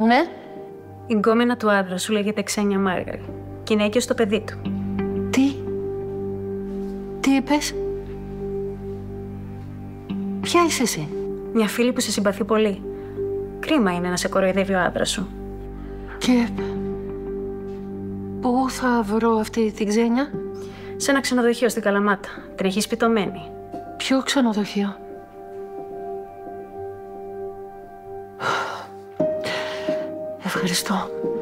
Ναι. Η γκόμενα του άντρα σου λέγεται Ξένια Μάργαρη και είναι έγκυος στο παιδί του. Τι είπες? Ποια είσαι εσύ? Μια φίλη που σε συμπαθεί πολύ. Κρίμα είναι να σε κοροϊδεύει ο άντρας σου. Και πού θα βρω αυτή την Ξένια? Σε ένα ξενοδοχείο στην Καλαμάτα. Τρέχει σπιτωμένη. Ποιο ξενοδοχείο? Ευχαριστώ.